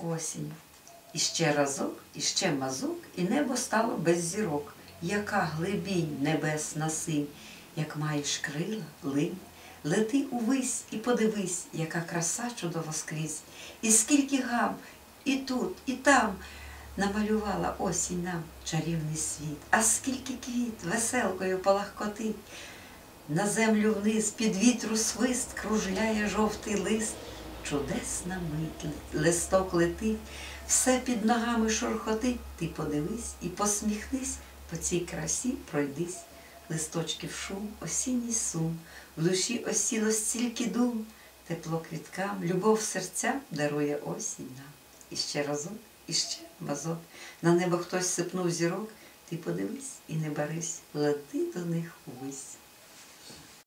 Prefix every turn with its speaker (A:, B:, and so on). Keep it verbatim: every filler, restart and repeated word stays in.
A: осінь. І ще разок, і ще мазок, і небо стало без зірок. Яка глибінь небесна синь, як маєш крила, линь, лети увись і подивись, яка краса чудова скрізь. І скільки гам, і тут, і там намалювала осінь нам чарівний світ. А скільки квіт веселкою полагкотить, на землю вниз під вітру свист кружляє жовтий лист. Чудесна мить, листок летить, все під ногами шурхотить. Ти подивись і посміхнись, по цій красі пройдись. Листочків шум, осінній сум, в душі осіло стільки дум. Тепло квіткам, любов серцям дарує осінь нам. І ще разок, і ще мазок, на небо хтось сипнув зірок. Ти подивись і не барись, лети до них увись.